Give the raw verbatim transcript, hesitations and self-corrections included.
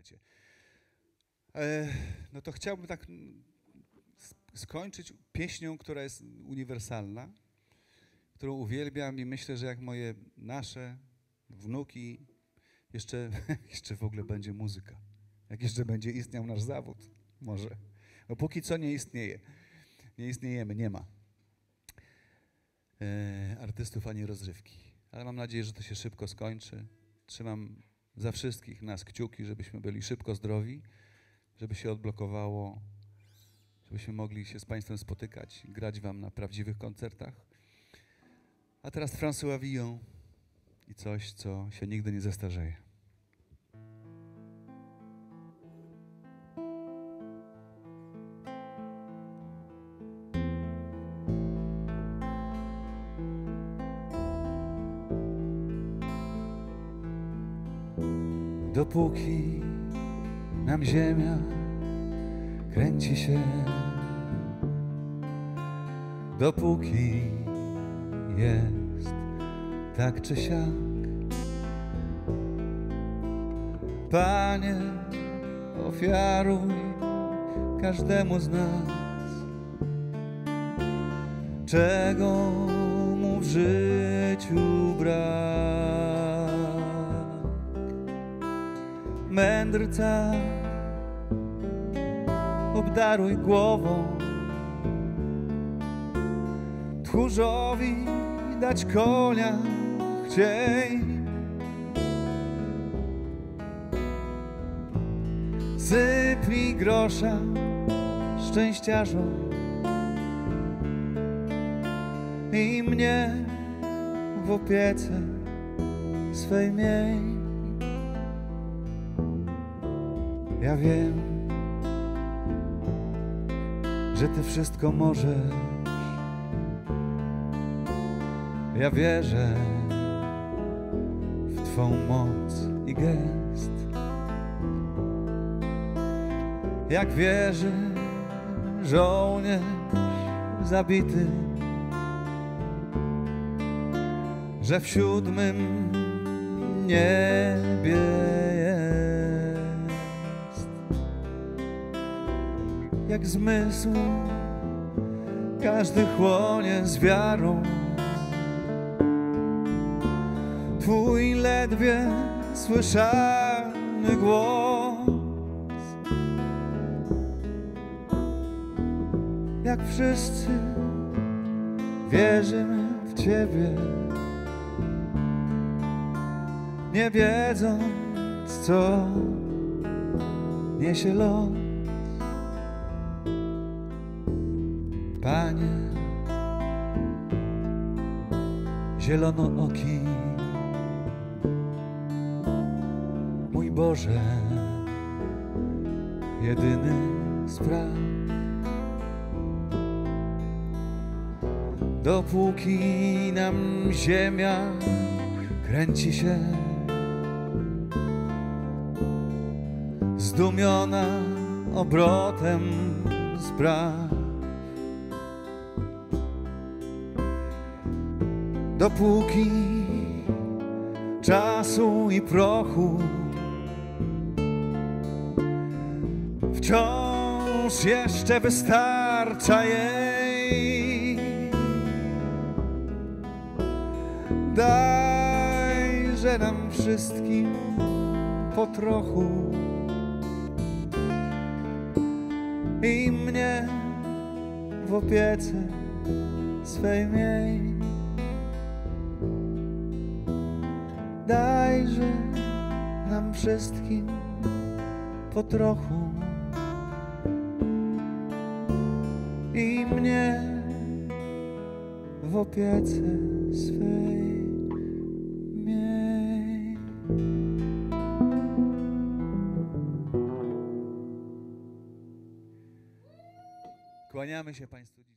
internecie. E, no to chciałbym tak skończyć pieśnią, która jest uniwersalna, którą uwielbiam i myślę, że jak moje, nasze wnuki, jeszcze, jeszcze w ogóle będzie muzyka. Jak jeszcze będzie istniał nasz zawód, może. No póki co nie istnieje. Nie istniejemy, nie ma e, artystów ani rozrywki. Ale mam nadzieję, że to się szybko skończy. Trzymam za wszystkich nas kciuki, żebyśmy byli szybko zdrowi, żeby się odblokowało, żebyśmy mogli się z Państwem spotykać, grać Wam na prawdziwych koncertach. A teraz François Villon i coś, co się nigdy nie zestarzeje. Dopóki nam ziemia kręci się, dopóki jest tak czy siak, Panie, ofiaruj każdemu z nas, czego mu w życiu brak. Mędrca obdaruj głową, tchórzowi dać konia chciej. Sypnij grosza szczęściarzom i mnie w opiece swej miej. Ja wiem, że Ty wszystko możesz. Ja wierzę w Twą moc i gest. Jak wierzy żołnierz zabity, że w siódmym niebie jest. Jak zmysł każdy chłonie z wiarą Twój ledwie słyszalny głos. Jak wszyscy wierzymy w Ciebie, nie wiedząc, co niesie los. Panie, zielonooki, mój Boże, jedyny spraw. Dopóki nam ziemia kręci się, zdumiona obrotem spraw. Dopóki czasu i prochu wciąż jeszcze wystarcza jej, dajże nam wszystkim po trochu i mnie w opiece swej miej. Dajże nam wszystkim po trochu i mnie w opiece swej miej. Kłaniamy się Państwu.